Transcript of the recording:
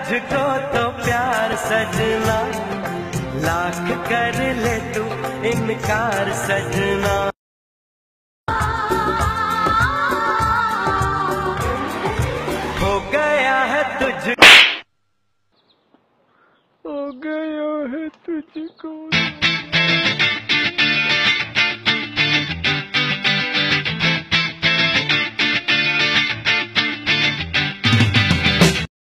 तुझको तो प्यार सजना, लाख कर ले तू इनकार सजना। हो गया है तुझको